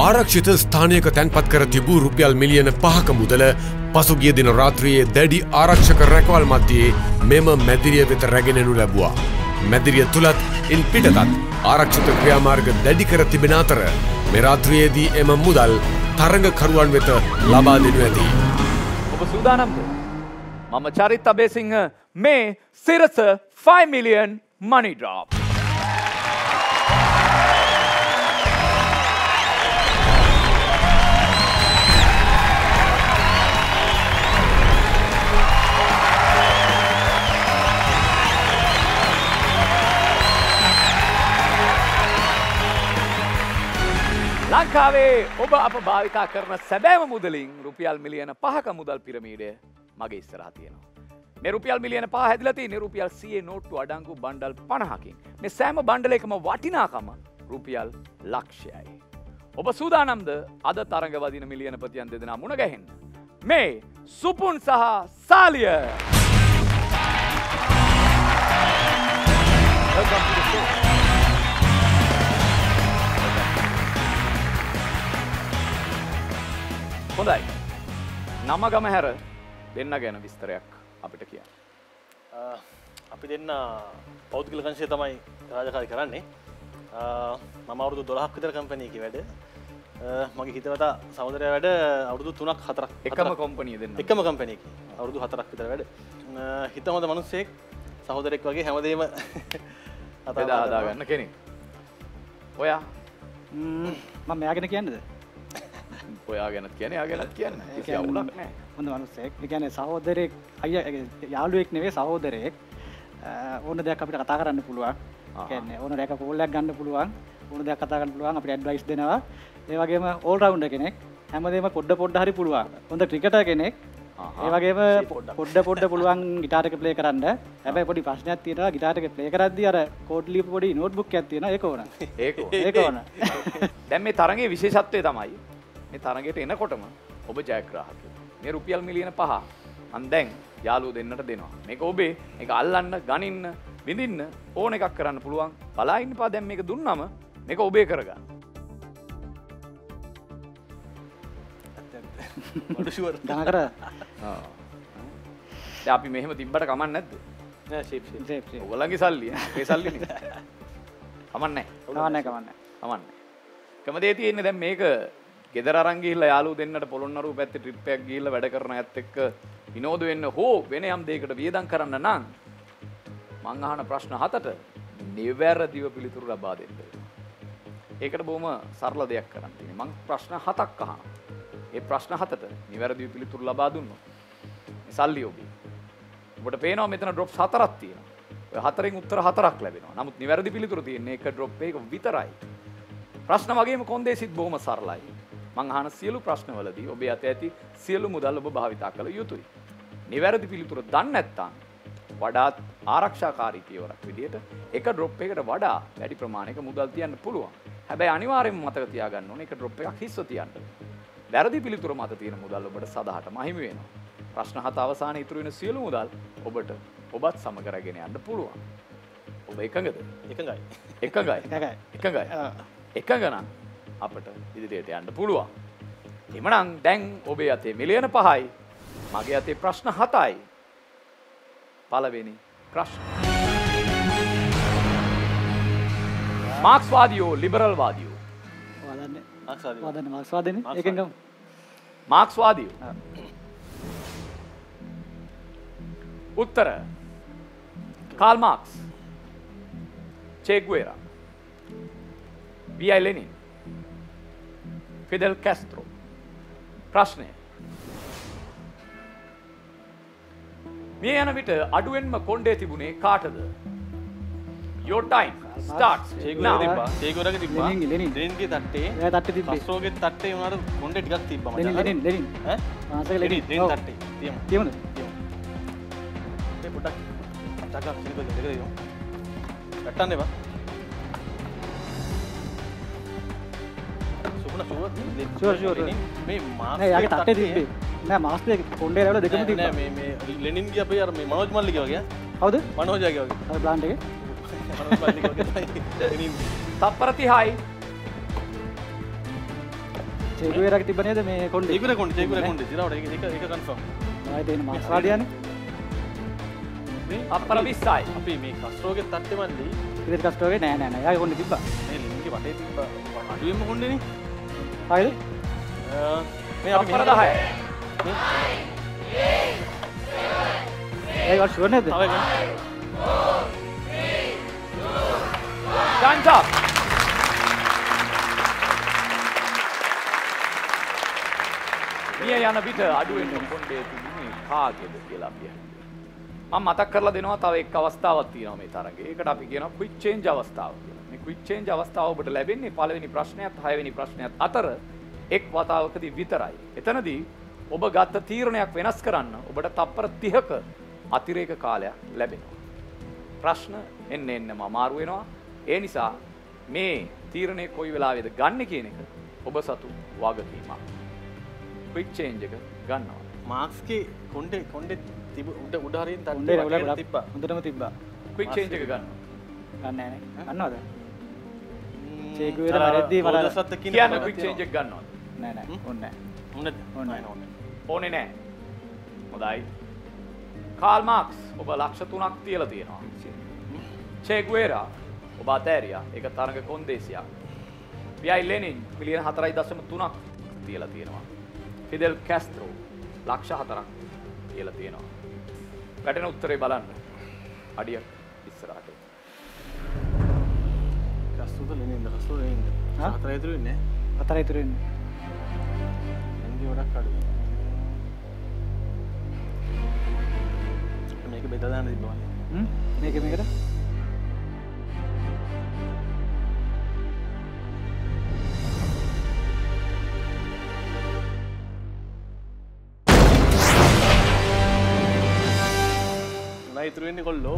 ආරක්ෂිත ස්ථානයක තැන්පත් කර තිබූ රුපියල් මිලියන 5ක මුදල පසුගිය දින රාත්‍රියේ දැඩි ආරක්ෂක රැකවල් මැදියේ මෙම මැදිරිය වෙත රැගෙනනු ලැබුවා. මැදිරිය තුලත් ඉන් පිටතත් ආරක්ෂිත ක්‍රියාමාර්ග දැඩි කර තිබෙන අතර මේ රාත්‍රියේදී එම මුදල් තරඟකරුවන් වෙත ලබා දෙනු ඇති. ඔබ සූදානම්ද? මම චරිත් අබේසිංහ මේ සිරස 5 million money drop. ලංකාවේ ඔබ අප භාවිතා කරන සැබෑම මුදලින් රුපියල් මිලියන 5ක මුදල් පිරමීඩය මගේ ඉස්සරහා තියෙනවා. මේ රුපියල් මිලියන 5 හැදිලා තියෙන්නේ රුපියල් 100 නෝට්ටු අඩංගු බණ්ඩල් 50කින්. මේ සෑම බණ්ඩලයකම වටිනාකම රුපියල් ලක්ෂයයි. ඔබ සූදානම්ද අද තරඟ වදින මිලියන ප්‍රතියන් දෙදෙනා මුණ ගැහෙන්න? මේ සුපුන් සහ සාලිය. හොඳයි. නම ගම හැර දෙන්න ගැන විස්තරයක් අපිට කියන්න. අපි දෙන්න පෞද්ගලික අංශය තමයි රාජකාරී කරන්නේ. මම අවුරුදු 12ක් විතර කම්පැනි එකේ වැඩ. මගේ හිතවතා සහෝදරයා වැඩ අවුරුදු 3ක් 4ක් එකම කම්පැනි දෙන්න. එකම කම්පැනි එකේ අවුරුදු 4ක් විතර වැඩ. හිත හොඳ මිනිස්සෙක් සහෝදරෙක් වගේ හැමදේම හදා ගන්න කෙනෙක්. ඔයා මම මෙයා ගැන කියන්නද? ඔයා ගැනත් කියන්නේ යා ගැනත් කියන්න. කිසි අවුලක් නැහැ. හොඳ මිනිස්සෙක්. ඒ කියන්නේ සහෝදරෙක් අයියා යාළුවෙක් නෙවෙයි සහෝදරයෙක්. ඕන දෙයක් අපිට කතා කරන්න පුළුවන්. ඒ කියන්නේ ඕන දෙයක් කෝල් එකක් ගන්න පුළුවන්. ඕන දෙයක් කතා කරන්න පුළුවන්. අපිට ඇඩ්වයිස් දෙනවා. ඒ වගේම ඕල් රවුන්ඩර් කෙනෙක්. හැමදේම පොඩ හරි පුළුවන්. හොඳ ක්‍රිකටර් කෙනෙක්. ඒ වගේම පොඩ පුළුවන් ගිටාර් එක ප්ලේ කරන්න. හැබැයි පොඩි ප්‍රශ්නයක් තියෙනවා ගිටාර් එක ප්ලේ කරද්දී අර කෝඩ් ලියපු පොඩි නෝට්බුක් එකක් තියෙනවා ඒක ඕන. ඒක ඕන. දැන් මේ තරඟයේ විශේෂත්වය තමයි මේ තරඟයට එනකොටම ඔබ ජයග්‍රාහකයෙක්. මේ රුපියල් මිලියන 5 මන් දැන් යාළුවෝ දෙන්නට දෙනවා. මේක ඔබේ. මේක අල්ලන්න, ගනින්න, විඳින්න ඕන එකක් කරන්න පුළුවන්. බලා ඉන්න පා දැන් මේක දුන්නම මේක ඔබේ කරගන්න. මට ෂුවර්. දහන කර. දැන් අපි මෙහෙම තිබ්බට කමක් නැද්ද? නෑ ෂේප්. ඔයගොල්ලන්ගේ සල්ලි ඒ සල්ලිනේ. කමක් නැහැ. කමක් නැහැ. කමදේ තියෙන්නේ දැන් මේක ගෙදර අරන් ගිහිල්ලා යාළුවෝ දෙන්නට පොළොන්නරුව පැත්තේ ට්‍රිප් එකක් ගිහිල්ලා වැඩ කරන අයත් එක්ක විනෝද වෙන්න හෝ වෙන යම් දෙයකට වියදම් කරන්න නම් මං අහන ප්‍රශ්න 7ට නිවැරදිව පිළිතුරු ලබා දෙන්න. ඒකට බොහොම සරල දෙයක් කරන්න තියෙනවා. මං ප්‍රශ්න 7ක් අහනවා. ඒ ප්‍රශ්න 7ට නිවැරදිව පිළිතුරු ලබා දුන්නොත් මේ සල්ලි ඔබේ. ඔබට පේනවා මෙතන ඩ්‍රොප්ස් 4ක් තියෙනවා. ඔය 4න් උත්තර 4ක් ලැබෙනවා. නමුත් නිවැරදි පිළිතුරු තියෙන්නේ එක ඩ්‍රොප් එකක විතරයි. ප්‍රශ්න වගේම කොන්දේසිත් බොහොම සරලයි. මං අහන සියලු ප්‍රශ්නවලදී ඔබේ අතේ ඇති සියලු මුදල් ඔබ භාවිතා කළ යුතුයි. නිවැරදි පිළිතුර දන්නේ නැත්නම් වඩාත් ආරක්ෂාකාරී පියවරක් විදිහට එක ඩ්‍රොප් එකකට වඩා වැඩි ප්‍රමාණයක මුදල් තියන්න පුළුවන්. හැබැයි අනිවාර්යයෙන්ම මතක තියාගන්න ඕනේ එක ඩ්‍රොප් එකක් හිස්ව තියන්න. වැරදි පිළිතුර මත තියෙන මුදල් ඔබට සදාටම අහිමි වෙනවා. ප්‍රශ්න 7 අවසානයේ ඉතුරු වෙන සියලු මුදල් ඔබට ඔබත් සමග රැගෙන යන්න පුළුවන්. ඔබ එකඟද? එකඟයි. එකඟ නම් අපට ඉදිරියට යන්න පුළුවන්. එමනම් දැන් ඔබේ අතේ මිලියන 5යි මගේ අතේ ප්‍රශ්න 7යි. පළවෙනි ප්‍රශ්න. මාක්ස්වාදියෝ ලිබරල් වාදියෝ? මාක්ස්වාදීනේ. ඒකෙන් ගමු. මාක්ස්වාදියෝ. උත්තර Karl Marx, චේ Guevara, V.I. Lenin, Fidel කැස්ට්‍රෝ. ප්‍රශ්නය. මේ යන විට අඩුවෙන්ම කොණ්ඩේ තිබුණේ කාටද? Your time starts now. චේගුවරගේ තිබ්බා. ලෙනින්ගේ තට්ටේ. එයා තට්ටේ තිබ්බේ. කස්ට්‍රෝගේ තට්ටේ උනාට කොණ්ඩේ ටිකක් තිබ්බා මචං. ලෙනින්. ඈ? ආසක ලෙනින්. ලෙනින් තට්ටේ. තියමුද? මේ පොඩක් ටකක් සිලිපද දෙක දෙමු. වැට්ටන්න එපා. ෂුවර්. මේ මාස් නෑ යාගේ තට්ටේ තිබ්බේ. නෑ මාස් දෙක කොණ්ඩේ ලැබලා දෙකම තිබ්බා. නෑ මේ ලෙනින්ගේ අපේ අර මේ මනෝජ් මල්ලිගේ වගේ. කවුද? මනෝජ්ගේ වගේ. අර ප්ලාන්ට් එකේ. මනෝජ් මල්ලිගේ වගේ තමයි ලෙනින්. තප්පර 30යි. චේගුවෙරාගේ තිබ්බ නේද මේ කොණ්ඩේ? ඒකේ කොණ්ඩේ දිනවට ඒක කන්ෆර්ම්. ආයෙත් එන මාක්ස් වාඩියනේ. අපර 20යි. අපි මේ කස්ට්‍රෝගේ තට්ටේ මල්ලි. ඉතින් කස්ටෝගේ නෑ. යාගේ කොණ්ඩේ තිබ්බා. මේ ලින්ගේ වටේ තිබ්බ අඩුවෙන්ම කොණ්ඩේනේ. හරිද? මේ අපි අපර 10යි. ඒක ෂුවර් නේද? Time's up. මිය යන විට අඩුවෙන් කොණ්ඩේ තිබුණේ කාගේද කියලා අපි අහනවා. මම මතක් කරලා දෙනවා තව එක් අවස්ථාවක් තියෙනවා මේ තරඟේ. ඒකට අපි කියනවා quick change අවස්ථාව කියලා. මේ quick change අවස්ථාව ඔබට ලැබෙන්නේ පළවෙනි ප්‍රශ්නයත් හයවෙනි ප්‍රශ්නයත් අතර එක් වතාවකදී විතරයි. එතනදී ඔබ ගත්ත තීරණයක් වෙනස් කරන්න ඔබට තප්පර 30ක අතිරේක කාලයක් ලැබෙනවා. ප්‍රශ්න එන්න අමාරු වෙනවා. ඒ නිසා මේ තීරණය කොයි වෙලාවෙද ගන්න කියන එක ඔබ සතු වගකීමක්. quick change එක ගන්නවා. මාක්ස්ගේ කොණ්ඩේ තිබ උඩ හරින් කොණ්ඩේ තට්ටේ තිබ්බා. හොඳටම තිබ්බා. quick change එක ගන්නවා. ගන්න නෑ නේ. ගන්නවද? චේගුවෙරා වැරද්දී මට කියන්න quick change එක ගන්නවද? නෑ ඕනේ නෑ. ඕනේ නෑ. හොඳයි. කාල් මාක්ස් ඔබ ලක්ෂ 3ක් තියලා තියෙනවා. චේගුවෙරා ඔබ අතෑරියා. ඒක තරඟ කොන්දේසියක්. පියයි ලෙනින් මිලියන 4.3ක් තියලා තියෙනවා. ෆිදෙල් කැස්ට්‍රෝ ලක්ෂ 4ක් තියලා තියෙනවා. වැටෙන උත්තරේ බලන්න. අඩියක් ඉස්සරහට. කස්තුද ලෙනින්ද. හතර ඉතුරු ඉන්නේ. හතර ඉතුරු ඉන්නේ. එන්ගේ වඩක් අඩුයි. මේක බෙදලා දාන්න තිබ්බා. මේකට ඉතුරු වෙන්නේ කොල්ලෝ.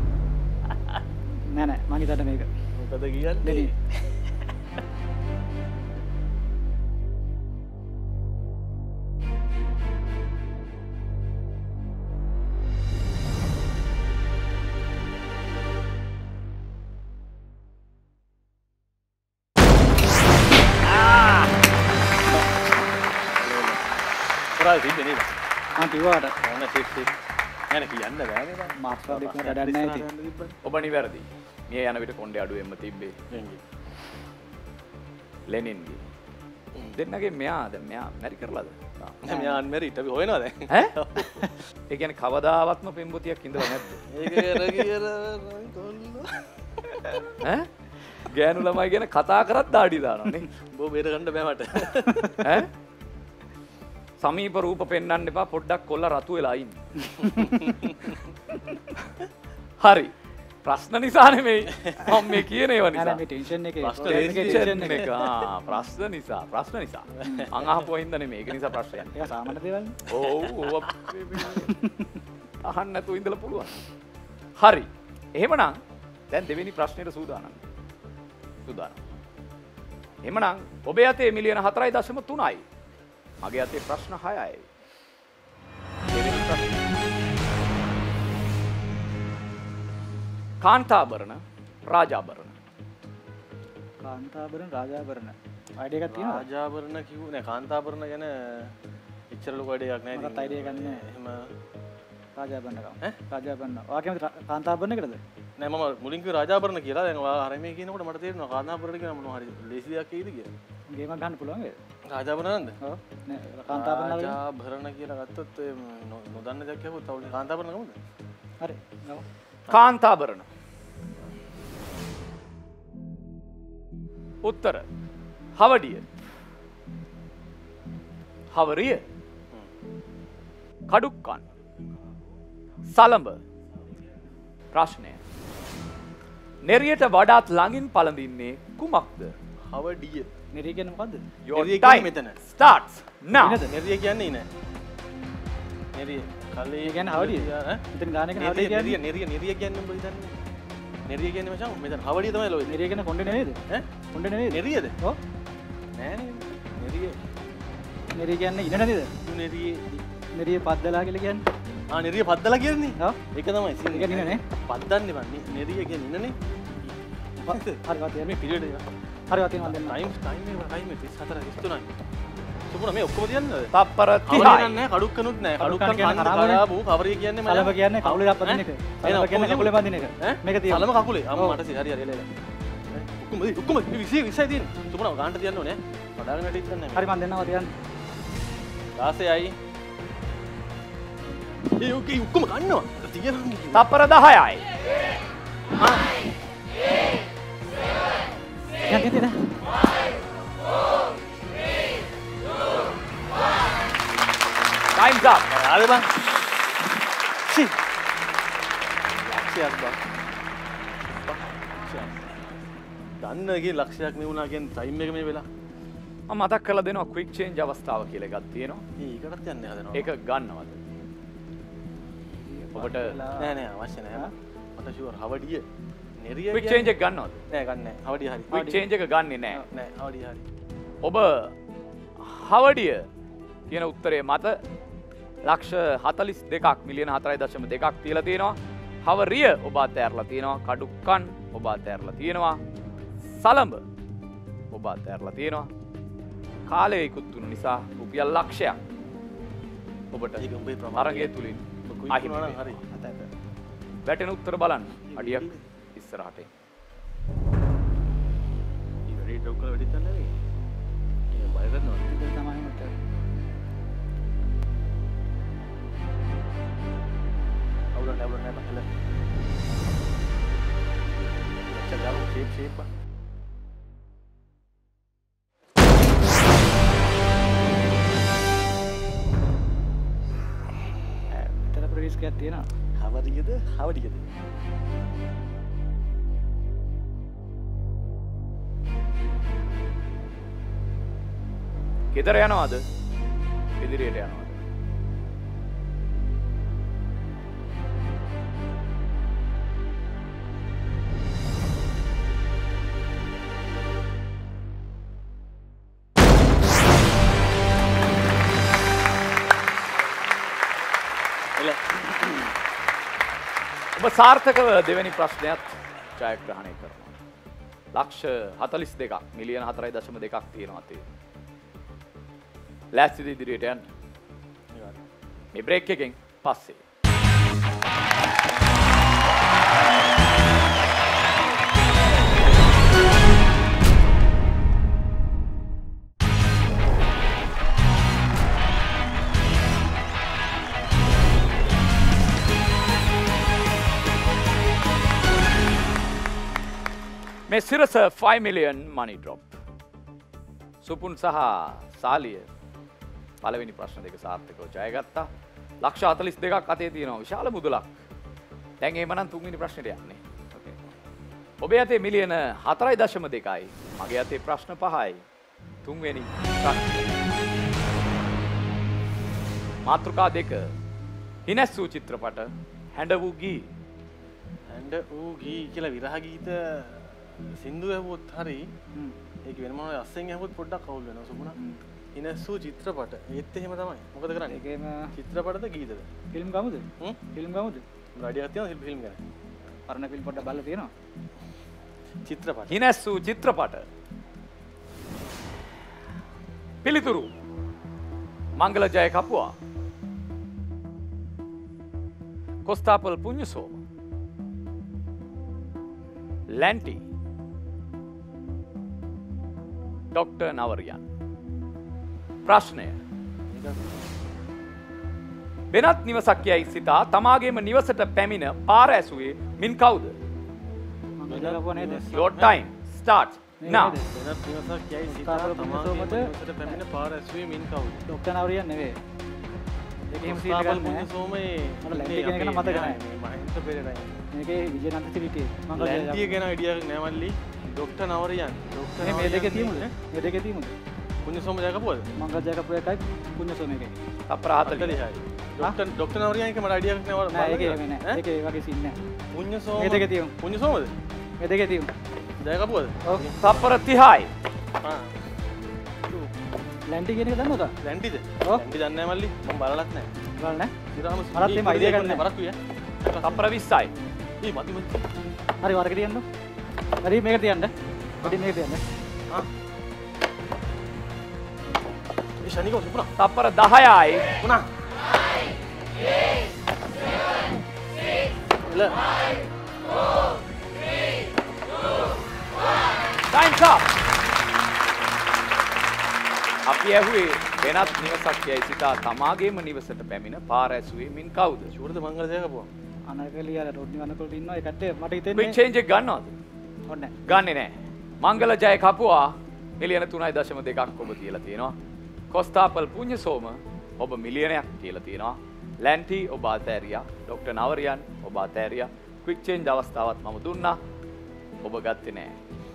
නෑ මං හිතන්නේ මේක. මොකද කියන්නේ? දෙවි. පුරායි තිබ්බේ නේද? මං කිව්වාට ඕන ටිප් යන කියන්න බෑනේ බං. මාක්ස් වලට වැඩක් නෑ ඉතින්. ඔබ නිවැරදි. මිය යන විට කොණ්ඩේ අඩුවෙන්ම තිබ්බේ. ලෙනින්ගේ. දෙන්නගේ මෙයා මැරි කරලාද? මෙයා අන්මැරිඩ් අපි හොයනවා දැන්. ඈ? ඒ කියන්නේ කවදාවත්ම පෙම්බුතියක් ඉඳලා නැද්ද? ඒක කොල්ලෝ. ඈ? ගෑනු ළමයි ගැන කතා කරත් දාඩි දානවා නේ. බෝ බේර ගන්න බෑ මට. ඈ? සමීප රූප පෙන්වන්න එපා පොඩ්ඩක් කොල්ල රතු වෙලා ඉන්න. හරි. ප්‍රශ්න නිසා නෙමෙයි. මම මේ කියන ඒවා නිසා. නෑ මේ ටෙන්ෂන් එකේ ප්‍රශ්න එක. ප්‍රශ්න නිසා. මං අහපුවා හින්දා නෙමෙයි. ඒක නිසා ප්‍රශ්නයක්. ඒක සාමාන්‍ය දේවල් නේ. ඔව් අහන්න නැතුව ඉඳලා පුළුවන්. හරි. එහෙමනම් දැන් දෙවෙනි ප්‍රශ්නෙට සූදානම්. එහෙමනම් ඔබේ අතේ මිලියන 4.3යි. මගේ අතේ ප්‍රශ්න 6යි. දෙවෙනි ප්‍රශ්න. කාන්තාභරණ රාජාභරණ. කාන්තාභරණ රාජාභරණ. අයිඩියා එකක් තියෙනවද? රාජාභරණ කිව්වේ නෑ කාන්තාභරණ ගැන එච්චර ලොකු අයිඩියාවක් නෑ. මට අයිඩියා එකක් නෑ. එහෙම රාජාභරණ කම. රාජාභරණ. ඔයා කියන්නේ කාන්තාභරණ එකද? නෑ මම මුලින් කිව්වේ රාජාභරණ කියලා. දැන් ඔයා අර මේ කියනකොට මට තේරෙනවා කාන්තාභරණ කියන මොනවා හරි ලේසි දෙයක් කියයිද කියලා. ගේමක් ගන්න පුළුවන් වේද? රාජාභරණ නේද? ඔව්. නෑ කාන්තාභරණ වල රාජාභරණ කියලා ගත්තොත් ඔය නොදන්න දෙයක් කියවුවොත් තව කාන්තාභරණ කමුද? හරි. නෝ. කාන්තාභරණ. උත්තර. හවඩිය. හවරිය. කඩුක්කන්. සලඹ. ප්‍රශ්නය. නෙරියට වඩාත් ළඟින් පළඳින්නේ කුමක්ද? හවඩිය. නෙරිය කියන්නේ මොකද්ද? Your නෙරිය time කියන්නේ මෙතන. starts now. නෙරිය කියන්නේ නෑ. නෙරිය කලේ ඒ කියන්නේ හවඩිය. මෙතන ගාන එක හවඩිය කියන්නේ. නෙරිය කියන්නේ උඹ හිතන්නේ. නෙරිය කියන්නේ මචං මෙතන හවඩිය තමයි ලෝකේ. නෙරිය කියන්නේ කොණ්ඩේ නෙවෙයිද? ඈ? කොණ්ඩේ නෙවෙයිද? නෙරියද? ඔව්. නෑ නේද? නෙරිය. නෙරිය කියන්නේ ඉන නේද? නෙරිය. නෙරිය පද්දලා කියලා කියන්නේ. ආ නෙරිය පද්දලා කියන්නේ? ඔව්. ඒක තමයි. ඒක කියන්නේ නේ. පද්දන්නේ බං. නෙරිය කියන්නේ ඉන්නනේ. හරි වත් මේ පිරියඩ් එක. හරි වත් මම දෙන්න. ටයිම් 34 23යි. සුපුණ මේ ඔක්කොම තියන්නද? තප්පර 30යි. කවුරුත් නැහැ කඩුක්කනුත් නැහැ. කඩුක්කන් කන්න කරාබු කවරිය කියන්නේ මම. සලබ කියන්නේ කකුලේ අපදින එක. සලබ කියන්නේ කකුලේ බඳින එක. මේක තියෙනවා. සලම කකුලේ. අම්මා මට හරි හරි එල. ඔක්කොම 20 තියෙන්නේ. සුපුණ ගානට තියන්න ඕනේ. වඩාගෙන හිටින්න නැහැ. හරි මන් දෙන්නවා තියන්න. 16යි. ඒ ඔක්කොම ගන්නවා. තියෙනවා. තප්පර 10යි. යන්න තියෙන. Time's up. ආද බං. සි. ලක්ෂයක් බං. දන්න එකේ ලක්ෂයක් නෙවුණා කියන්නේ ටයිම් එක මේ වෙලා. මම මතක් කරලා දෙනවා quick change අවස්ථාව කියලා එකක් තියෙනවා. ඒකටත් යන්නේ හදනවා. ඒක ගන්නවද? ඔබට නෑ නෑ අවශ්‍ය නෑ. මට ෂුවර් හවඩිය. නෙරිය quick change එක ගන්නවද? නෑ ගන්න නෑ. හවඩිය හරි. quick change එක ගන්නෙ නෑ. නෑ හවඩිය හරි. ඔබ හවඩිය කියන උත්තරේ මත ලක්ෂ 42ක් මිලියන 4.2ක් තියලා තියෙනවා. හවරිය ඔබ අතෑරලා තියෙනවා. කඩුක්කන් ඔබ අතෑරලා තියෙනවා. සලඹ ඔබ අතෑරලා තියෙනවා. කාලය ඉක්ුත් වුණු නිසා රුපියල් ලක්ෂයක් ඔබට ඒක උඹේ ප්‍රමාණය තරගය තුලින් අහිමි වෙනවා හරි. වැටෙන උත්තර බලන්න. අඩියක් ඉස්සරහට එන්න. ඉවරේ ඩොක්කල වෙඩිත් නැහැ නේ. ඒ බය කරනවා. ඒක තමයි මට. අවුල නැහැ බහල. චගාව ෂේප් රිස්කයක් තියෙනවා. හවරියද හවඩියද? ගෙදර යනවද? ඉදිරියට යනවද? ඔබ සාර්ථකව දෙවැනි ප්‍රශ්නයත් ජයග්‍රහණය කරනවා. ලක්ෂ 42ක් මිලියන 4.2ක් තියෙනවා තේ. ලෑස්තිද ඉදිරියට යන්න? මේ බ්‍රේක් එකෙන් පස්සේ. මේ සිරස 5 million money drop. සුපුන් සහ සාලිය පළවෙනි ප්‍රශ්න දෙක සාර්ථකව ජයගත්තා. ලක්ෂ 42ක් අතේ තියෙනවා විශාල මුදලක්. දැන් එහෙමනම් තුන්වෙනි ප්‍රශ්නෙට යන්නේ. ඕකේ. ඔබේ අතේ මිලියන 4.2යි. මගේ අතේ ප්‍රශ්න 5යි. තුන්වෙනි ප්‍රශ්නේ. මාතෘකා දෙක. හිනස් වූ චිත්‍රපට හැඬ වූ ගී. හැඬ වූ ගී කියලා විරහ ගීත සින්දු ඇහුවොත් හරි ඒක වෙන මොනවා අස්සෙන් ඇහුවොත් පොඩ්ඩක් අවුල් වෙනවා සුමුණා. ඉනස්සු චිත්‍රපට ඒත් එහෙම තමයි. මොකද කරන්නේ? ඒකේම චිත්‍රපටද ගීතද? ෆිල්ම් ගමුද? ෆිල්ම් ගමුද? රඩියක් තියෙනවා ෆිල්ම් ගැන. පරණ ෆිල්ම් පොඩ්ඩක් බලලා තියෙනවා. චිත්‍රපට. හිනස්සු චිත්‍රපට. පිළිතුරු. මංගල ජය කපුවා. කොස්තාපල් පුඤ්ඤසෝම. ලැන්ටි. ඩොක්ටර් නවරියන්. ප්‍රශ්නය. වෙනත් නිවසක් යයි සිතා තමාගේම නිවසට පැමිණ පාර ඇසුවේ මින් කවුද? Your time starts now. වෙනත් නිවසක් යයි සිතා තමාගේම නිවසට පැමිණ පාර ඇසුවේ මින් කවුද? ඩොක්ටර් නවරියන් නෙවෙයි. ඒකේම සීල් එකක් නැහැ. සෝමේ මම ලැන්ටි කියන එක නම් මතක නැහැ. මහින්ද පෙරේරා. මේකේ විජයනන්ත සිරිටේ. මම ලැන්ටිය ගැන අයිඩියාවක් නැහැ මල්ලි. ඩොක්ටර් නවරියන්. ඩොක්ටර් මේ දෙකේ තියමුද? මේ දෙකේ තියමුද? පුඤ්ඤසෝම ජයකපුවද? මංගල ජයකපුව එකයි පුඤ්ඤසෝම එකයි. තප්පර 40යි. ඩොක්ටර් නවරියන් එක මට අයිඩියාවක් නැහැ වර. නෑ ඒකේ නෑ. ඒකේ ඒ වගේ සීන් නෑ. පුඤ්ඤසෝම මේ දෙකේ තියමු. පුඤ්ඤසෝමද? මේ දෙකේ තියමු. ජයකපුවද? ඔව්. තප්පර 30යි. ලැන්ටි කියන එක දන්නවද? ලැන්ටිද? ඔව්. ලැන්ටි දන්නේ නැහැ මල්ලි. මම බලලත් නැහැ. බලන්න නෑ. ඉරාම මරත් එම අයිඩියා ගන්න නැහැ. බරක් විය. තප්පර 20යි. ඊ මදි මදි. හරි වරක තියන්න. හරි මේක තියන්න. පොඩි මේක තියන්න. ශනිකව සුපුනා. තප්පර 10යි. පුනා. Time's up. අපි ඇහුවේ වෙනත් නිවසක් යයි සිතා තමාගේම නිවසට පැමිණ පාර ඇසුවේ මින් කවුද? ෂුවර්ද මංගල ජයකපුවා. අනකලිය අර රොඩ්නි වනකොල්ට ඉන්නවා ඒ කට්ටිය මට හිතෙන්නේ ක්වික් චේන්ජ් එක ගන්නවද? ඕනේ ගන්නෙ නෑ. මංගල ජය කපුවා මිලියන 3.2ක් ඔබ තියලා තියෙනවා. කොස්තාපල් පුඤ්ඤසෝම ඔබ මිලියනයක් තියලා තියෙනවා. ලැන්ටි ඔබ අතෑරියා. ඩොක්ටර් නවරියන් ඔබ අතෑරියා. ක්වික් චේන්ජ් අවස්ථාවත් මම දුන්නා. ඔබ ගත්තේ නෑ.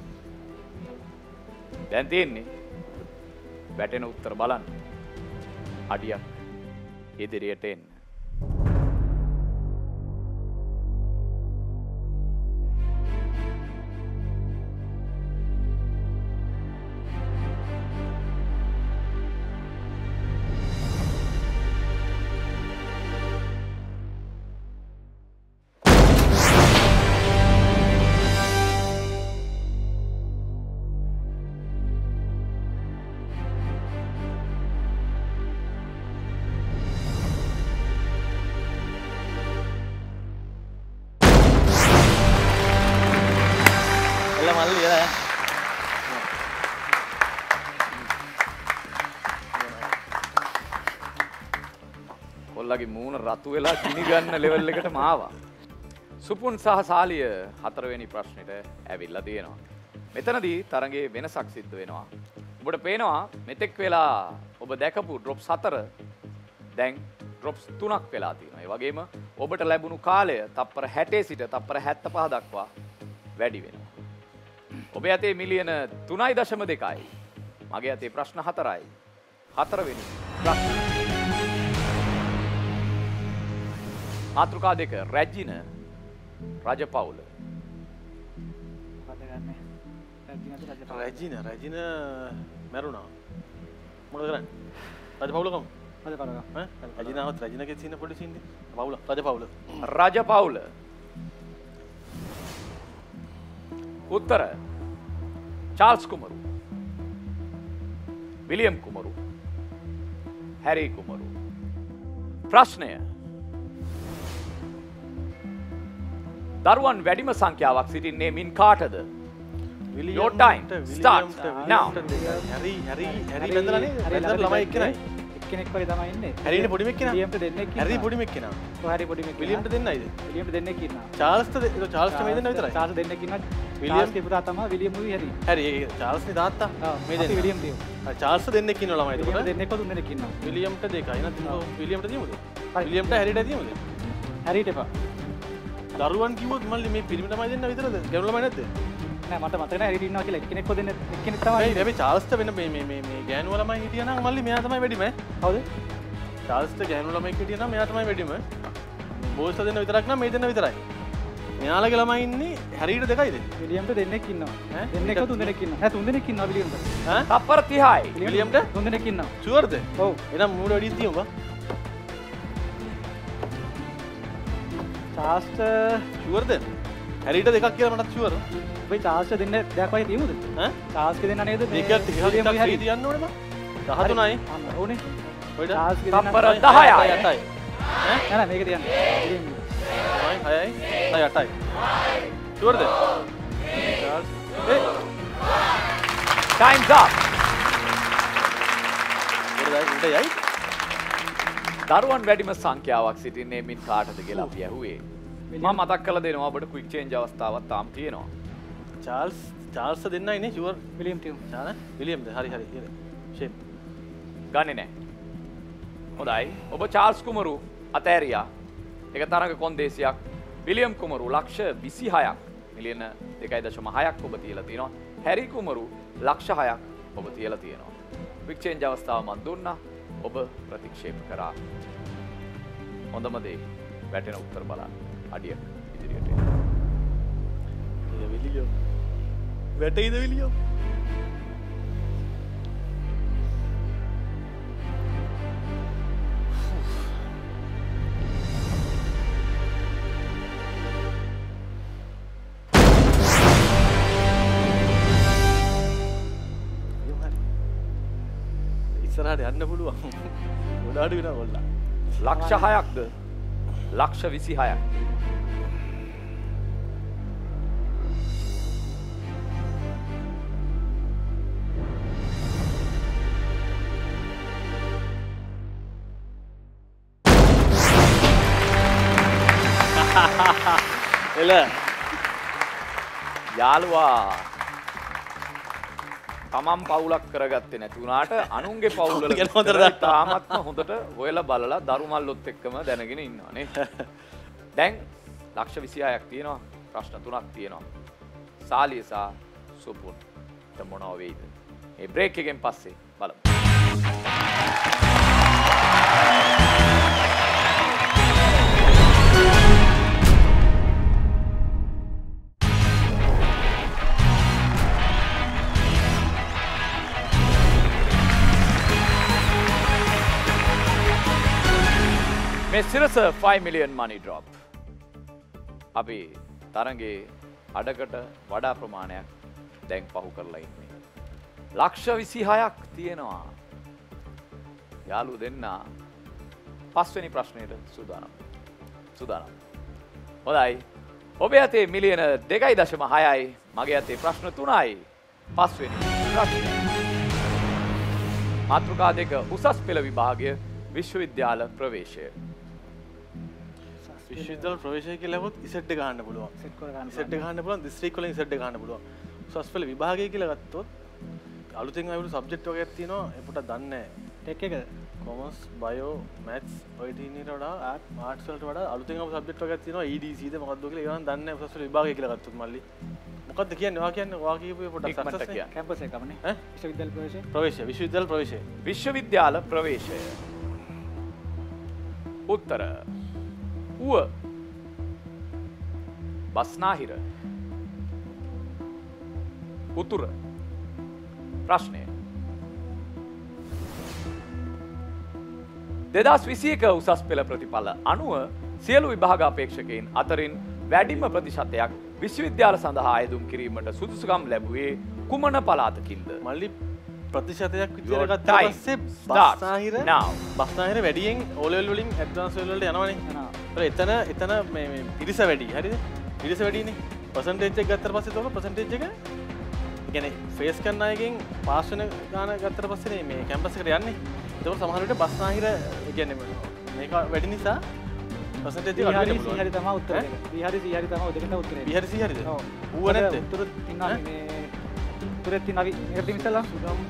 දැන් තියෙන්නේ වැටෙන උත්තර බලන්න. අඩියක් ඉදිරියට එන්න. කොල්ලගේ මූණ රතු වෙලා කිනි ගන්න ලෙවල් එකටම ආවා. සුපුන් සහ සාලිය හතරවෙනි ප්‍රශ්නෙට ඇවිල්ලා තියෙනවා. මෙතනදී තරඟයේ වෙනසක් සිද්ධ වෙනවා. ඔබට පේනවා මෙතෙක් වෙලා ඔබ දැකපු ඩ්‍රොප්ස් 4 දැන් ඩ්‍රොප්ස් 3ක් වෙලා තියෙනවා. ඒ වගේම ඔබට ලැබුණු කාලය තප්පර 60 සිට තප්පර 75 දක්වා වැඩි වෙනවා. ඔබේ අතේ මිලියන 3.2යි. මගේ අතේ ප්‍රශ්න 4යි. හතරවෙනි ප්‍රශ්න. මාතෘකා 2 රැජින රජපෞල. රැජින මැරුණා. මොකද කරන්නේ? රජපෞලකම. රැජිනාවත් රැජිනගේ සීන පොඩි සීන් පවුල රජපෞල. උත්තර චාල්ස් කුමරු, විලියම් කුමරු, හැරි කුමරු. ප්‍රශ්නය. දරුවන් වැඩිම සංඛ්‍යාවක් සිටින්නේ මින් කාටද? Your time starts now. හැරි බැඳලානේ. බැඳලා ළමයි එක්කනයි. එක්කෙනෙක් වගේ තමයි ඉන්නේ. හැරිනේ පොඩි මෙක්කෙනා. විලියම්ට දෙන්නෙක් ඉන්නවා. හැරි පොඩි මෙක්කෙනා. කොහරි පොඩි මෙක්කෙනා. විලියම්ට දෙන්නයිද? විලියම්ට දෙන්නෙක් ඉන්නවා. චාල්ස්ට චාල්ස්ට මේ දෙන්න විතරයි. චාල්ස් දෙන්නෙක් ඉන්නවා. විලියම්ගේ පුතා තමයි විලියම් උයි හැරි. හැරි චාල්ස්නේ තාත්තා. මේ දෙන්න. විලියම් දියෝ. චාල්ස්ට දෙන්නෙක් ඉන්නවා ළමයි. විලියම්ට දෙන්නෙක් තුන් දෙනෙක් ඉන්නවා. විලියම්ට දෙකයි. එහෙනම් විලියම්ට දියමුද? විලියම්ට හැරිට දියමුද? හැරිට එපා. දරුවන් කිව්වොත් මල්ලි මේ පිරිමි තමයි දෙන්න විතරද? ගැණු ළමයි නැද්ද? නෑ මට මතක නෑ හැරිට ඉන්නවා කියලා. එක්කෙනෙක් දෙන්න එක්කෙනෙක් තමයි. හැබැයි චාල්ස්ට වෙන මේ ගැණු ළමයි හිටියා නම් මල්ලි මෙයා තමයි වැඩිම. හවුද? චාල්ස්ට ගැණු ළමයි හිටියා නම් මෙයා තමයි වැඩිම. බෝස්ට දෙන්න විතරක් නම් මේ දෙන්න විතරයි. මෙයාලගේ ළමයි ඉන්නේ හැරිට දෙකයිද? විලියම්ට දෙන්නෙක් ඉන්නවා. දෙන්නෙක් තුන් දෙනෙක් ඉන්නවා. නෑ තුන් දෙනෙක් ඉන්නවා විලියම්ට. තප්පර 30යි. විලියම්ට තුන් දෙනෙක් ඉන්නවා. ෂුවර්ද? ඔව්. එහෙනම් මූඩ වැඩි තියමු බා. චාල්ස්ට ෂුවර්ද? හැරිට දෙකක් කියලා මටත් ෂුවර්. ඔබේ චාල්ස්ට දෙන්න දෙයක් වගේ තියමුද? චාල්ස්ගේ දෙන්න නේද? දෙකක් ටිකක් තියන්න ඕනේ බා. 13යි. ඕනේ. ඔයද? තප්පර 10යි. 8යි. නෑ මේක තියන්න. 6යි 8යි. ෂුවර්ද? Charles Time's up. උඩයයි. දරුවන් වැඩිම සංඛ්‍යාවක් සිටින්නේ මින් කාටද කියලා අපි ඇහුවේ. මම මතක් කරලා දෙනවා ඔබට ක්වික් චේන්ජ් අවස්ථාවක් තාම තියෙනවා. චාල්ස් දෙන්නයි නේ ෂුවර්. විලියම් තියමු. විලියම්ද? හරි. ෂේප්. ගන්නෙ නෑ. හොඳයි. ඔබ චාල්ස් කුමරු අතෑරියා. ඒක තරඟ කොන්දේසියක්. විලියම් කුමරු ලක්ෂ 26ක් මිලියන 2.6ක් ඔබ තියලා තියෙනවා. හැරි කුමරු ලක්ෂ 6ක් ඔබ තියලා තියෙනවා. ක්වික් චේන්ජ් අවස්ථාව මම දුන්නා. ඔබ ප්‍රතික්ෂේප කරා. හොඳම දේ වැටෙන උත්තර බලන්න. අඩියක් ඉදිරියට එන්න. විලියම්. වැටෙයිද විලියම්? ඉස්සරහට යන්න පුළුවන්. ගොඩ අඩු වෙනවා ඔල්ලා. ලක්ෂ 6ක්ද? ලක්ෂ 26ක්. එල යාළුවා තමන් පවුලක් කරගත්තේ නැති වුණාට අනුන්ගේ පවුල් වල තාමත්ම හොඳට හොයලා බලලා දරුමල්ලොත් එක්කම දැනගෙන ඉන්නවා නේ. දැන් ලක්ෂ 26ක් තියෙනවා. ප්‍රශ්න 3ක් තියෙනවා. සාලිය සහ සුපුන් මොනවා වෙයිද? මේ බ්‍රේක් එකෙන් පස්සේ බලමු. මේ සිරස 5 million money drop. අපි තරගේ අඩකට වඩා ප්‍රමාණයක් දැන් පහු කරලා ඉන්නේ. ලක්ෂ 26ක් තියෙනවා. යාළුවෝ දෙන්න පස්වෙනි ප්‍රශ්නෙට සූදානම්. හොඳයි. ඔබේ අතේ මිලියන 2.6යි, මගේ අතේ ප්‍රශ්න 3යි. පස්වෙනි ප්‍රශ්නය. මාතෘකා 2 උසස් පෙළ විභාගය විශ්වවිද්‍යාල ප්‍රවේශය. විශ්වවිද්‍යාල ප්‍රවේශය කියලා ලැබුවොත් ඉසෙට් එක ගන්න පුළුවන්. ඉසෙට් එක ගන්න පුළුවන්. දිස්ත්‍රික් වලින් ඉසෙට් එක ගන්න පුළුවන්. උසස් පෙළ විභාගය කියලා ගත්තොත් අලුතෙන් ආවිලු සබ්ජෙක්ට් වර්ගයක් තියෙනවා. ඒකට දන්නේ නැහැ. ටෙක් එකද? කොමර්ස්, බයෝ, මැත්ස් ඔය දිනේට වඩා ආර්ට්ස් වලට වඩා අලුතෙන් ආපු සබ්ජෙක්ට් වර්ගයක් තියෙනවා. EDC ද මොකක්ද කියලා ඒවා දන්නේ නැහැ. උසස් පෙළ විභාගය කියලා ගත්තොත් මල්ලි. මොකක්ද කියන්නේ? ඔයා කියපු පොඩ්ඩක් සක්සස් නේ. කැම්පස් එකමනේ. ඈ? විශ්වවිද්‍යාල ප්‍රවේශය. විශ්වවිද්‍යාල ප්‍රවේශය. විශ්වවිද්‍යාල ප්‍රවේශය. උත්තර ඌව බස්නාහිර උතුර. ප්‍රශ්නය 2021 උසස් පෙළ ප්‍රතිඵල අනුව සියලු විභාග අපේක්ෂකයින් අතරින් වැඩිම ප්‍රතිශතයක් විශ්වවිද්‍යාල සඳහා අයදුම් කිරීමට සුදුසුකම් ලැබුවේ කුමන පළාතකින්ද? මල්ලි ප්‍රතිශතයක් විදියට ගත්තා පස්සේ බස්නාහිර වැඩියෙන් O level වලින් ඇඩ්වාන්ස් level වලට යනවනේ. එතන මේ පිරිස වැඩි. හරිද? පිරිස වැඩිනේ. percentage එක ගත්තට පස්සේ තෝක percentage එක කියන්නේ ෆේස් කරන අයගෙන් පාස් වෙන ගාන ගත්තට පස්සේ මේ කැම්පස් එකට යන්නේ. ඒක සමහර විට බස්නාහිර කියන්නේ මේක වැඩි නිසා percentage එක අඩු වෙනවා. හරි තමයි උත්තරේ. විහාරි 100 හරි තමයි දෙකම උත්තරේ. විහාරි 100 හරිද? ඔව්. ඌව නැද්ද? උත්තර තියනවා මේ උත්තරේ තියනවා මේකට ඉස්සලා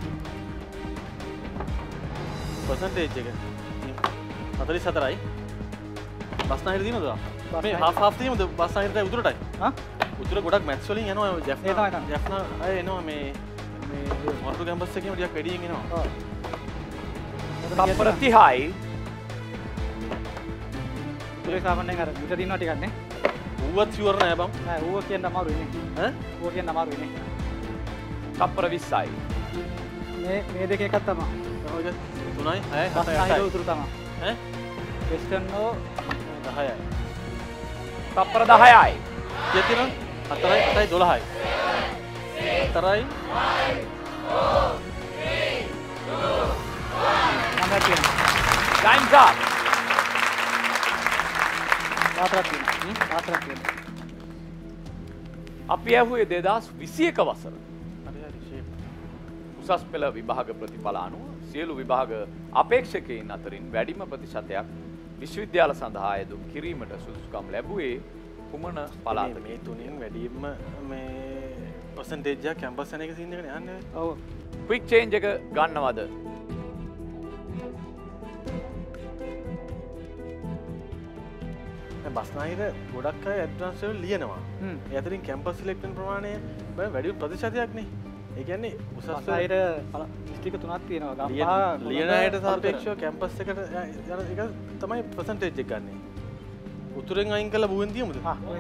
percentage එක 44යි. බස්නාහිර දිනවද? මේ half තියෙනවද බස්නාහිරට උතුරටයි? හා? උතුර ගොඩක් මැත්ස් වලින් යනවා ජැෆ්නා අය එනවා මේ මොරටු කැම්පස් එකේම ටිකක් වැඩියෙන් එනවා. ඔව්. තප්පර 30යි. උතුරේ සාමාන්‍යයෙන් අර විතර දිනනවා ටිකක් නේ. ඌවත් ෂුවර් නෑ බම්. නෑ ඌව කියන්න අමාරුයි නේ. ඈ? ඌව කියන්න අමාරුයි නේ. තප්පර 20යි. මේ දෙක එකක් තමයි. ඔය 3යි 6යි 7යි උතුර තමයි. ඈ? වෙස්ටර්න් නෝ 10යි. තප්පර 10යි. කියතිනම් 4යි 8යි 12යි. 4යි 5 Time's up. අපි ඇහුවේ 2021 වසර. උසස් පෙළ විභාග ප්‍රතිඵල අනුව සියලු විභාග අපේක්ෂකයින් අතරින් වැඩිම ප්‍රතිශතයක් විශ්වවිද්‍යාල සඳහා යෙදුම් කිරීමට සුදුසුකම් ලැබුවේ කුමන පළාතක? මේ තුنين වැඩිම මේ percentage එක කැම්පස් යන එක සීන් එකනේ යන්නේ. ඔව්. quick change එක ගන්නවද? බස්නාහිර ගොඩක් අය ඇඩ්වාන්ස් ලෙවල් ලියනවා. ඒ අතරින් කැම්පස් සිලෙක්ට් වෙන ප්‍රමාණය වැඩි ප්‍රතිශතයක් නේ. ඒ කියන්නේ උසස් බස්නාහිර දිස්ත්‍රික්ක 3ක් තියෙනවා. ගම්පහ ලියන අයට සාපේක්ෂව කැම්පස් එකට යන එක තමයි percentage එක ගන්නෙ. උතුරෙන් අයින් කරලා බුවෙන් තියමුද?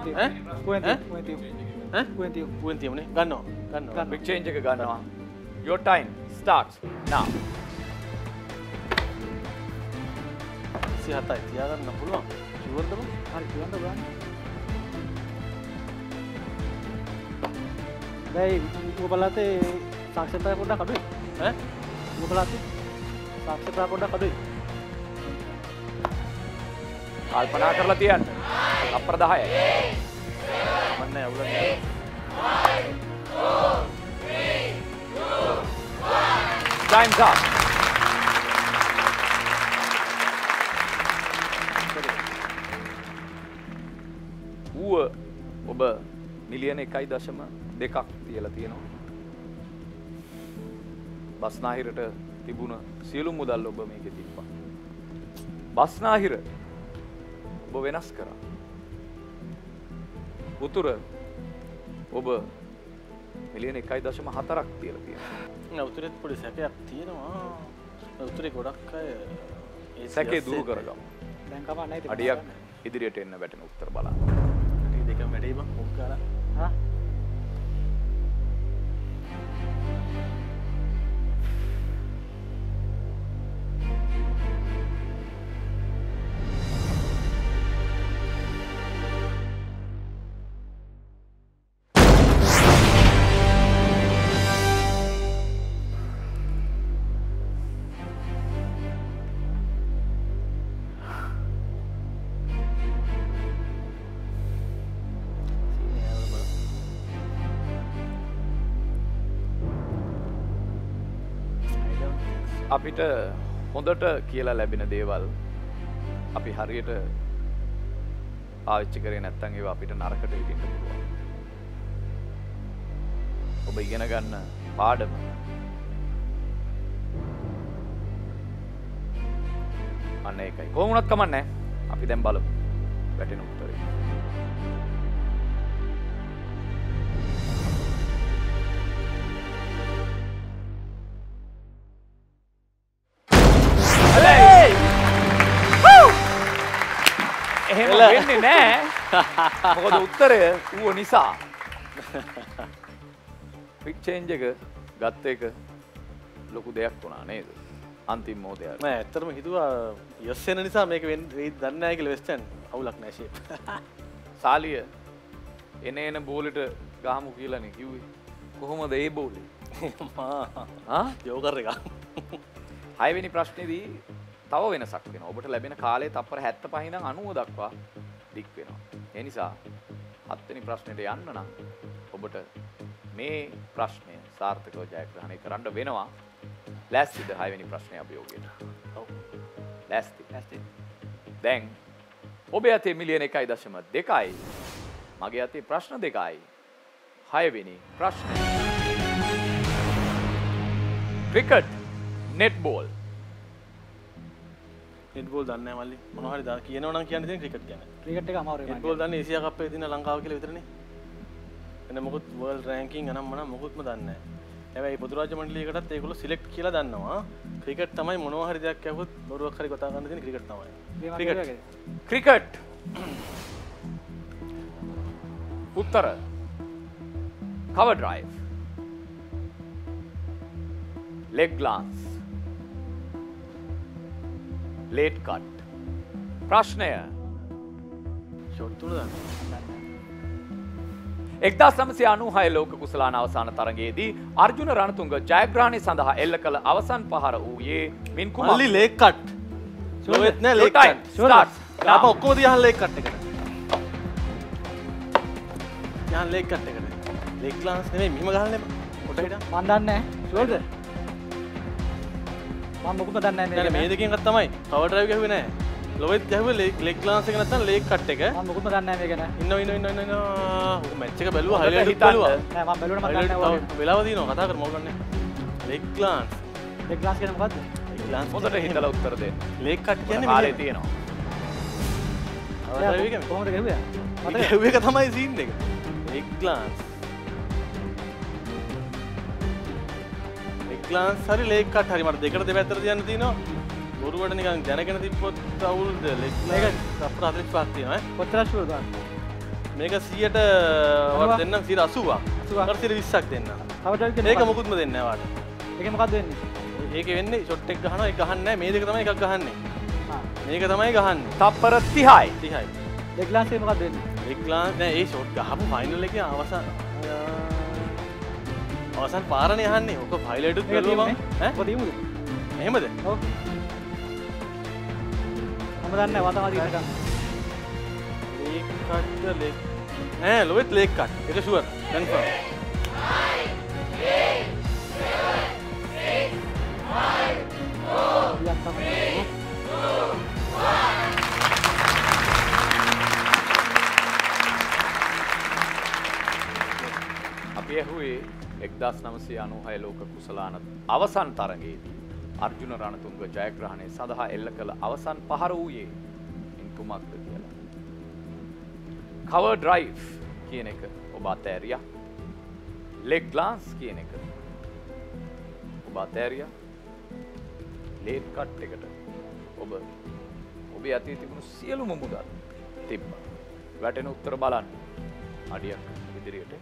බුවෙන් තියමුනේ. ගන්නවා. quick change එක ගන්නවා. Your time starts now. 27යි තියාගන්න පුළුවන්. ෂුවර්ද බං? හරි කියන්න බලන්න. දැන් ඔබලාතේ සාක්ෂරතාවය පොඩ්ඩක් අඩුයි. ඈ? ඔබලාතේ සාක්ෂි පොඩ්ඩක් අඩුයි. කල්පනා කරලා තියන්න. අප්‍ර 10යි. මන්නේ අවුලන්නේ. Time's up. ඔබ මිලියන 1.2ක් තියලා තියෙනවා. බස්නාහිරට තිබුණ සියලු මුදල් ඔබ මේකේ තිබ්බා. බස්නාහිර ඔබ වෙනස් කරා. උතුර ඔබ මිලියන 1.4ක් තියලා තියෙනවා. උතුරෙත් පොඩි සැකයක් තියෙනවා. උතුරේ ගොඩක් අය ඒ සැකේ දුරු කරගමු. දැන් කමක් නැහැ. අඩියක් ඉදිරියට එන්න වැටෙන උත්තර බලන්න. දෙකම වැඩේ බං මොක් කරලා. හා අපිට හොඳට කියලා ලැබෙන දේවල් අපි හරියට පාවිච්චි කරේ නැත්නම් ඒවා අපිට නරකට හිටින්න පුළුවන්. ඔබ ඉගෙන ගන්න පාඩම අන්න ඒකයි. කොහොම වුණත් කමක් නැහැ. අපි දැන් බලමු වැටෙන උත්තරේ. එහෙම වෙන්නේ නෑ. මොකද උත්තරය ඌව නිසා. ක්වික් චේන්ජ් එක ගත්ත එක ලොකු දෙයක් වුණා නේද? අන්තිම මොහොතේ. මම ඇත්තටම හිතුවා යස් වෙන නිසා මේක වෙන්නේ දන්නේ නැහැ කියලා වෙස්ටර්න් අවුලක් නැහැ ෂේප්. සාලිය එන බෝලෙට ගහමු කියලානේ කිව්වේ. කොහොමද ඒ බෝලේ? යෝගර් එක. 6 වෙනි ප්‍රශ්නේදී තව වෙනසක් වෙනවා. ඔබට ලැබෙන කාලය තප්පර 75 ඉඳන් 90 දක්වා දික් වෙනවා. ඒ නිසා 7 වෙනි ප්‍රශ්නෙට යන්න නම් ඔබට මේ ප්‍රශ්නය සාර්ථකව ජයග්‍රහණය කරන්න වෙනවා. ලෑස්තිද 6 වෙනි ප්‍රශ්නේ අභියෝගයට? ඔව්. ලෑස්ති. දැන් ඔබේ අතේ මිලියන 1.2යි. මගේ අතේ ප්‍රශ්න 2යි. 6 වෙනි ප්‍රශ්නය. Cricket, netball. නෙට්බෝල් දන්නේ නැහැ මල්ලි. මොනවා හරි කියනවනම් කියන්න තියෙන ක්‍රිකට් ගැන. ක්‍රිකට් එක අමාරුයි. නෙට්බෝල් දන්නේ ඒසියා කප්පේ දින ලංකාව කියලා විතරනේ. එන්න මොකුත් වර්ල්ඩ් රෑන්කින් අනම් මොනවා මොකුත්ම දන්නේ නැහැ. හැබැයි පොදු රාජ්‍ය මණ්ඩලයකටත් ඒගොල්ලෝ සිලෙක්ට් කියලා දන්නවා. ක්‍රිකට් තමයි මොනවා හරි දෙයක් ඇහුවොත් බොරුවක් හරි කතා කරන්න තියෙන ක්‍රිකට් තමයි. ක්‍රිකට්. උත්තර. cover drive. leg glance. late cut. ප්‍රශ්නය. ෂොට් තුන දාන්න. 1996 ලෝක කුසලාන අවසාන තරගයේදී අර්ජුන රණතුංග ජයග්‍රහණය සඳහා එල්ල කළ අවසන් පහර වූයේ මින් කුමක්? මල්ලි ලේක් කට්. ස්ලෝවෙත් නෑ ලේක් කට්. ස්ටාර්ට්. අප ඔක්කොම දිහා ලේක් කට් එකට. යහන් ලේක් කට් එකට. ලේක් ක්ලාස් නෙමෙයි මෙහෙම ගහන්න එපා. කොට හිටන්. මන් දන්නේ නැහැ. ෂුවර්ද? මම මොකද දන්නේ නැහැ මේ දෙකෙන් එකක් තමයි. කවර් ඩ්‍රයිව් ගැහුවේ නෑ. ලොවෙත් ගැහුවේ ලේක් ක්ලාස් එක නැත්නම් ලේක් කට් එක. මම මොකද දන්නේ නැහැ මේක නෑ. ඉන්න. ඔක මැච් එක බැලුවා හයිලයිට් බැලුවා. නෑ මම බැලුවට මම දන්නේ නැහැ. වෙලාව දිනනවා කතා කරමු ඕගොල්ලෝ. Lake glance. ලේක් ක්ලාස් කියන්නේ මොකද්ද? ලේක් ක්ලාස් හොඳට හිතලා උත්තර දෙන්න. ලේක් කට් කියන්නේ කාලේ තියෙනවා. කවර් ඩ්‍රයිව් එක කොහොමද ගැහුවේ? මට ගැහුවේ එක තමයි සීන් එක. Leg glance. ලේක් ක්ලාස් හරි ලේක් කට් හරි මට දෙකට දෙපැත්තට තියන්න තියෙනවා. බොරුවට නිකන් දැනගෙන තිබ්බොත් අවුල්ද ලේක් ක්ලාස් අපර 45ක් තියෙනවා ඈ. කොච්චර ෂුවර්ද? මේක 100ට වට දෙන්නම් 180ක්. 120ක් දෙන්නම්. cover drive කියන්නේ මේක මොකුත්ම දෙන්නේ නැහැ වාට. ඒකේ මොකද්ද වෙන්නේ? ඒකේ වෙන්නේ ෂොට් එක ගහනවා ඒක ගහන්නේ නැහැ. මේ දෙක තමයි එකක් ගහන්නේ. හා මේක තමයි ගහන්නේ. තප්පර 30යි. 30යි. ලේක් ක්ලාස් එකේ මොකද්ද වෙන්නේ? ලේක් ක්ලාස් නෑ ඒ ෂොට් ගහපු ෆයිනල් එකේ අවසන් පාරනේ අහන්නේ. ඔක හයිලයිට් උත් බැලුවා මම. ඈ? කොහොමද යමුද? එහෙමද? ඔව්. මම දන්නේ වතමාදී ගන්න. ලේක් කට්ද ලේක් නෑ ලොවෙත් ලේක් කට්. ඒක ෂුවර්. කන්ෆර්ම්. 5 4 3 2 අපි ඇහුවේ 1996 ලෝක කුසලාන අවසන් තරගයේදී අර්ජුන රණතුංග ජයග්‍රහණය සඳහා එල්ල කළ අවසන් පහර වූයේ කුමක්ද කියලා. cover drive කියන එක ඔබ අතෑරියා. leg glance කියන එක ඔබ අතෑරියා. late cut එකට ඔබේ අතේ තිබුණු සියලුම මුදල් තිබ්බා. වැටෙන උත්තර බලන්න. අඩියක් ඉදිරියට.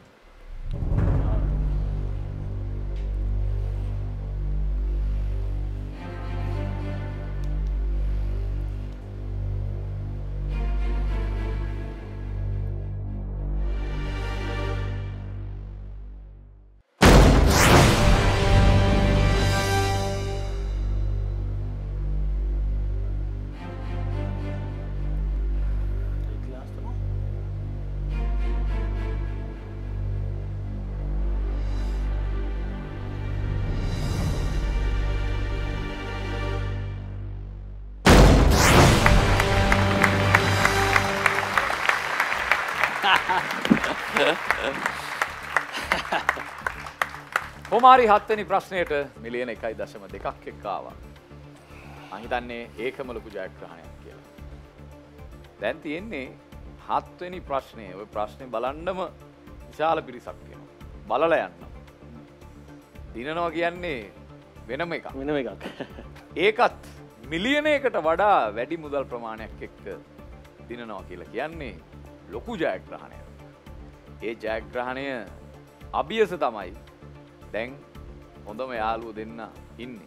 කොමාරි 7 වෙනි ප්‍රශ්නයට මිලියන 1.2ක් එක්ක ආවා. මම හිතන්නේ ඒකම ලොකු ජයග්‍රහණයක් කියලා. දැන් තියෙන්නේ 7 වෙනි ප්‍රශ්නේ. ඔය ප්‍රශ්නේ බලන්නම විශාල පිරිසක් වෙනවා. බලලා යන්න. දිනනවා කියන්නේ වෙනම එකක්. වෙනම එකක්. ඒකත් මිලියනයකට වඩා වැඩි මුදල් ප්‍රමාණයක් එක්ක දිනනවා කියලා කියන්නේ ලොකු ජයග්‍රහණයක්. ඒ ජයග්‍රහණය අභියස තමයි දැන් හොඳම යාළුවෝ දෙන්න ඉන්නේ.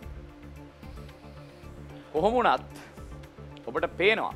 කොහොම වුණත් ඔබට පේනවා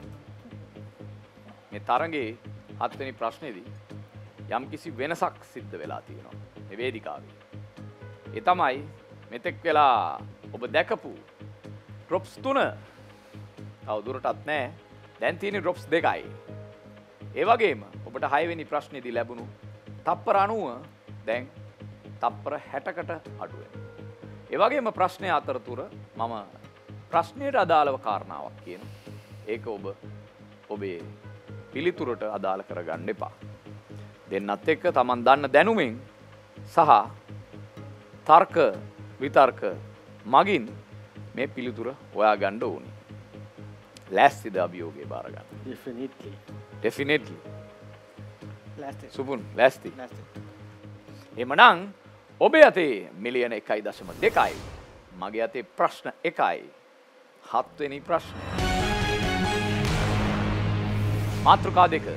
මේ තරඟේ 7 වෙනි ප්‍රශ්නේදී යම්කිසි වෙනසක් සිද්ධ වෙලා තියෙනවා මේ වේදිකාවේ. ඒ තමයි මෙතෙක් වෙලා ඔබ දැකපු ඩ්‍රොප්ස් 3 තව දුරටත් නැහැ. දැන් තියෙන්නේ ඩ්‍රොප්ස් 2යි. ඒ වගේම ඔබට 6 වෙනි ප්‍රශ්නේදී ලැබුණු තප්පර 90 දැන් තප්පර 60කට අඩු වෙනවා. ඒ වගේම ප්‍රශ්නය අතරතුර මම ප්‍රශ්නයට අදාළව කාරණාවක් කියනවා. ඒක ඔබේ පිළිතුරට අදාළ කරගන්න එපා. දෙන්නත් එක්ක Taman දන්න දැනුමින් සහ තර්ක විතර්ක මගින් මේ පිළිතුර හොයාගන්න ඕනි. ලෑස්තිද අභියෝගේ බාර ගන්න? Definitely. ලෑස්ති. සුපුන් ලෑස්ති. ලෑස්ති. එමනම් ඔබේ අතේ මිලියන 1.2යි. මගේ අතේ ප්‍රශ්න 1යි. 7 වෙනි ප්‍රශ්නය. මාතෘකා 2.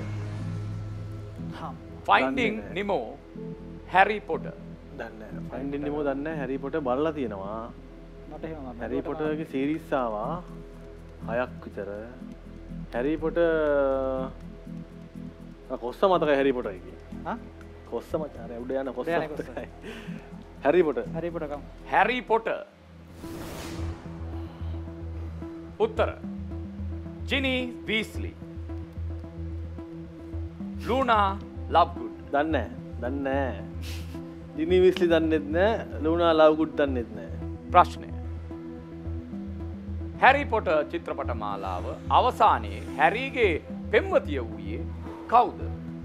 Finding Nemo Harry Potter. දන්නේ නැහැ. Finding Nemo දන්නේ නැහැ. Harry Potter බලලා තියෙනවා. මට එහෙම මම Harry Potter ගේ සීරීස් ආවා 6ක් විතර. Harry Potter කොස්ස මතකයි Harry Potter එකේ. හා? කොස්ස මචං උඩ යන කොස්ස මතකයි. Harry Potter. Harry Potter කම්. Harry Potter. උත්තර. Ginny Weasley. Luna Lovegood. දන්නේ නැහැ. Ginny Weasley දන්නෙත් නැහැ. Luna Lovegood දන්නෙත් නැහැ. ප්‍රශ්නය. Harry Potter චිත්‍රපට මාලාව අවසානයේ හැරීගේ පෙම්වතිය වූයේ කවුද?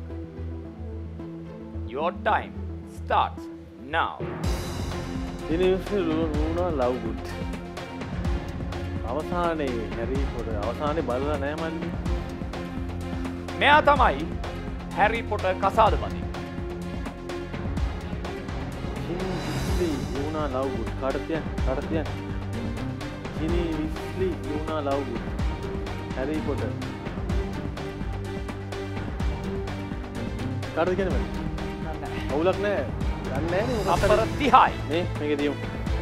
Your time starts now. Ginny Weasley Luna Lovegood. අවසානයේ Harry Potter අවසානයේ බලලා නැහැ මන්නේ. මෙයා තමයි Harry Potter කසාදපති. Ginny Weasley Luna Lovegood කාටද? Ginny Weasley Luna Lovegood. Harry Potter. කාටද කියන්නේ මම? නෑ. අවුලක් නැහැ. දන්නේ නැහැ නේ. තප්පර 30යි. මේ මේක දියමු.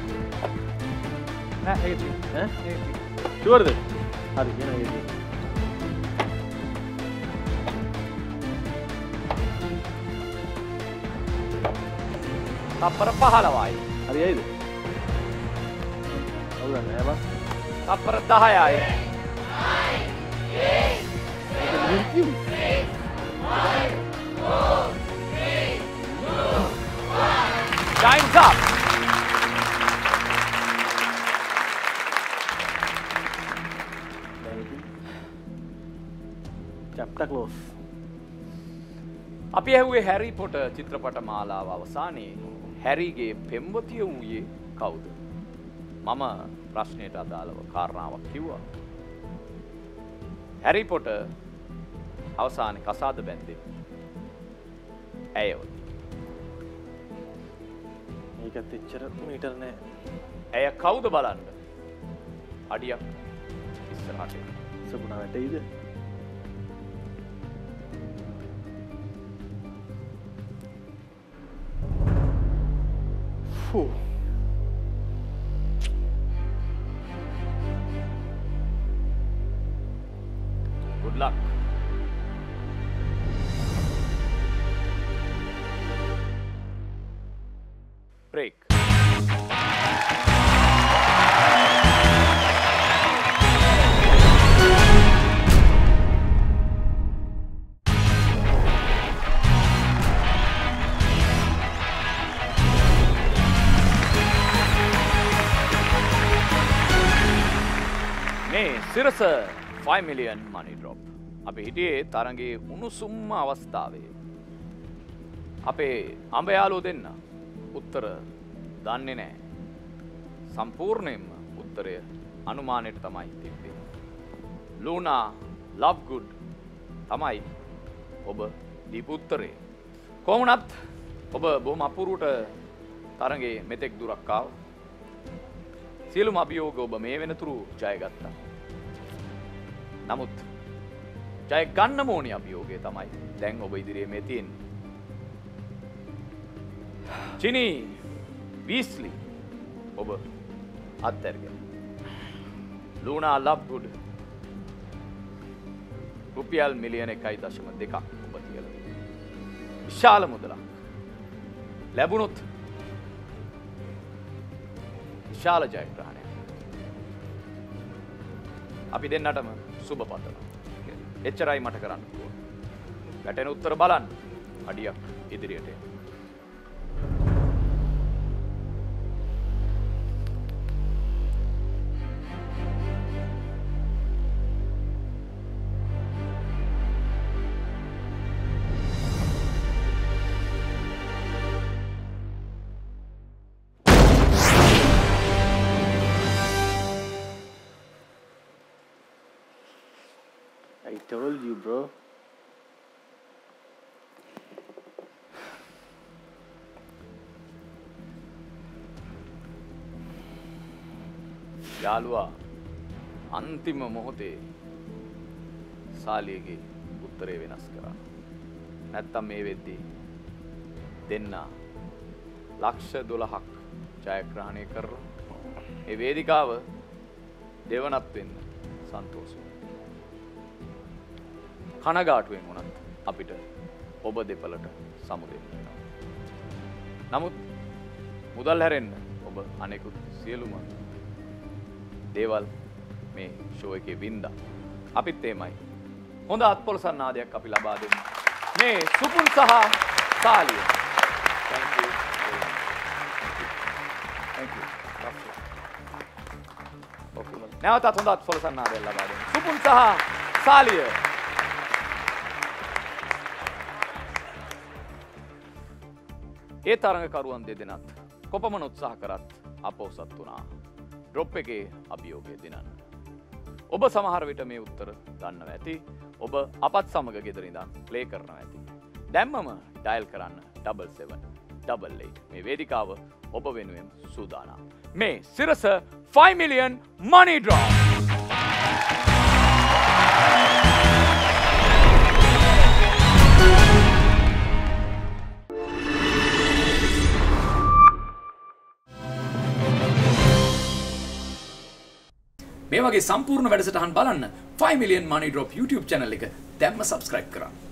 නෑ ඒක තියෙන්නේ. ඈ? ඒක තියෙන්නේ. ෂුවර්ද? හරි කියන එක දියමු. තප්පර 15යි. හරියයිද? බලන්න නෑ බං. තප්පර 10යි. Time's up. Chapter close. අපි ඇහුවේ හැරි පොටර් චිත්‍රපට මාලාව අවසානයේ හැරිගේ පෙම්වතිය වූයේ කවුද? මම ප්‍රශ්නයට අදාළව කාරණාවක් කිව්වා. හැරි පොටර් අවසානයේ කසාද බැන්දේ ඇයව. මේකත් එච්චර මීටර් නෑ. ඇය කවුද බලන්න? අඩියක් ඉස්සරහට. සබුණා වැටෙයිද? Good luck. Break. සිරස 5 million money drop. අපි හිටියේ තරඟේ උණුසුම්ම අවස්ථාවේ. අපේ අඹ යාළුවෝ දෙන්න උත්තර දන්නේ නැහැ. සම්පූර්ණයෙන්ම උත්තරය අනුමානයට තමයි තිබ්බේ. ලූනා ලව්ගුඩ් තමයි ඔබ දීපු උත්තරේ. කොහොමනත් ඔබ බොහොම අපූර්වට තරඟේ මෙතෙක් දුරක් ආවා. සියලුම අභියෝග ඔබ මේ වෙනතුරු ජයගත්තා. නමුත් ජය ගන්න ඕනේ අභියෝගය තමයි දැන් ඔබ ඉදිරියේ මේ තියෙන්නේ. චිනි වීස්ලි ඔබ අත්හැරගෙන. ලූනා ලව්ගුඩ් රුපියල් මිලියන 1.2ක් ඔබ තියලා. විශාල මුදලක් ලැබුණොත් විශාල ජයග්‍රහණයක්. අපි දෙන්නටම සුබ පතනවා. එච්චරයි මට කරන්න පුළුවන්. වැටෙන උත්තර බලන්න. අඩියක් ඉදිරියට එන්න. I told you, bro. යාළුවා අන්තිම මොහොතේ සාලියගේ උත්තරේ වෙනස් කරා. නැත්තම් මේ වෙද්දී දෙන්න ලක්ෂ 12ක් ජයග්‍රහණය කරලා මේ වේදිකාව දෙවනත් වෙන්න සන්තෝෂයි. කනගාටුවෙන් වුණත් අපිට ඔබ දෙපළට සමුදෙන්න වෙනවා. නමුත් මුදල් හැරෙන්න ඔබ අනෙකුත් සියලුම දේවල් මේ ෂෝ එකේ වින්දා. අපිත් එමයයි. හොඳ අත්පොලසන් නාදයක් අපි ලබා දෙමු. මේ සුපුන් සහ Saliya. Thank you. Thank you. Okay. නැවතත් හොඳ අත්පොලසන් නාදයක් ලබා දෙමු. සුපුන් සහ සාලිය. ඒ තරඟකරුවන් දෙදෙනත් කොපමණ උත්සාහ කරත් අපොහොසත් වුණා ඩ්‍රොප් එකේ අභියෝගය දිනන්න. ඔබ සමහර විට මේ උත්තර දන්නවා ඇති. ඔබ අපත් සමග ගෙදර ඉඳන් ප්ලේ කරනවා ඇති. දැම්මම ඩයල් කරන්න 7788. මේ වේදිකාව ඔබ වෙනුවෙන් සූදානම්. මේ සිරස 5 million money draw. මේ වගේ සම්පූර්ණ වැඩසටහන් බලන්න 5 million money drop YouTube channel එක දැම්ම subscribe කරන්න.